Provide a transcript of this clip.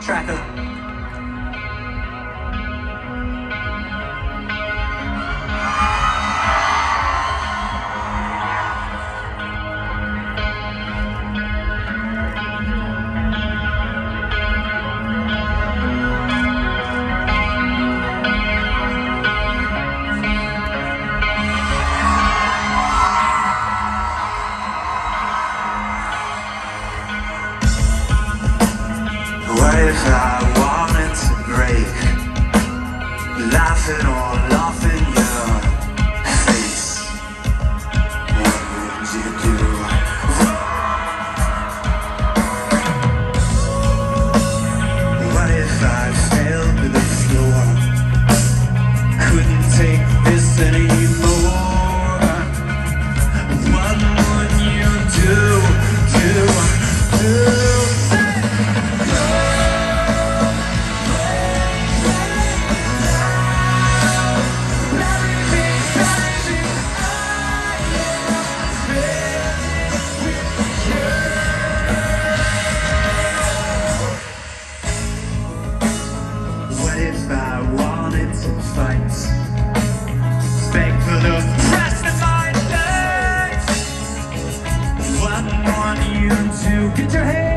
tracker. What if I wanted to break, laughing all off in your face? What would you do? What if I fell to the floor, couldn't take this anymore? What would you do? What if I wanted to fight, beg for the rest of my life? What want you to get your head?